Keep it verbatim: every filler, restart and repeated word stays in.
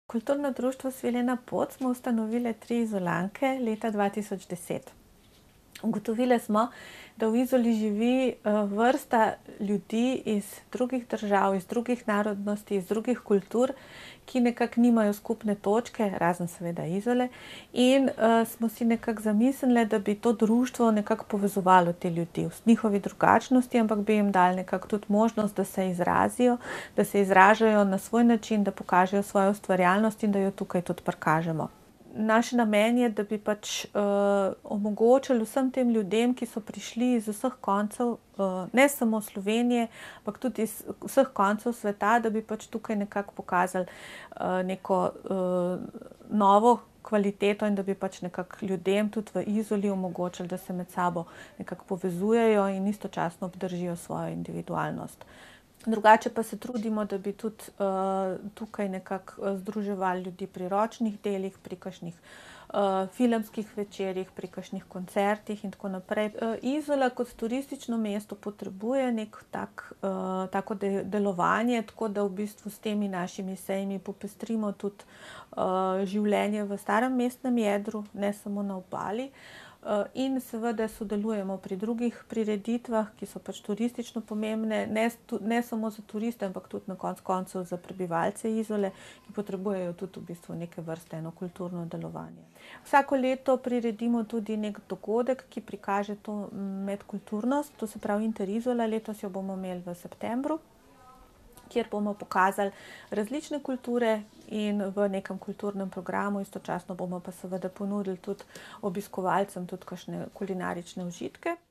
Kulturno društvo Svilena pot smo ustanovile tri Izolanke leta dva tisoč deset. Ugotovile smo, da v Izoli živi vrsta ljudi iz drugih držav, iz drugih narodnosti, iz drugih kultur, ki nekako nimajo skupne točke, razen seveda Izole, in smo si nekako zamislili, da bi to društvo nekako povezovalo te ljudi v njihovi drugačnosti, ampak bi jim dali nekako tudi možnost, da se izrazijo, da se izražajo na svoj način, da pokažejo svojo ustvarjalnost in da jo tukaj tudi prikažemo. Naš namen je, da bi pač uh, omogočili vsem tem ljudem, ki so prišli iz vseh koncev, uh, ne samo Slovenije, ampak tudi iz vseh koncev sveta, da bi pač tukaj nekako pokazali uh, neko uh, novo kvaliteto in da bi pač nekako ljudem tudi v Izoli omogočili, da se med sabo nekako povezujejo in istočasno obdržijo svojo individualnost. Drugače pa se trudimo, da bi tudi uh, tukaj nekako združevali ljudi pri ročnih delih, pri kakšnih uh, filmskih večerih, pri kakšnih koncertih in tako naprej. Uh, Izola kot turistično mesto potrebuje nek tak, uh, tako de delovanje, tako da v bistvu s temi našimi sejmi popestrimo tudi uh, življenje v starem mestnem jedru, ne samo na obali. In seveda sodelujemo pri drugih prireditvah, ki so pač turistično pomembne, ne, ne samo za turiste, ampak tudi na koncu koncev za prebivalce Izole, ki potrebujejo tudi v bistvu neke vrste eno kulturno delovanje. Vsako leto priredimo tudi nek dogodek, ki prikaže to medkulturnost, to se pravi Inter Izola, letos jo bomo imeli v septembru, kjer bomo pokazali različne kulture in v nekem kulturnem programu, istočasno bomo pa seveda ponudili tudi obiskovalcem tudi kakšne kulinarične užitke.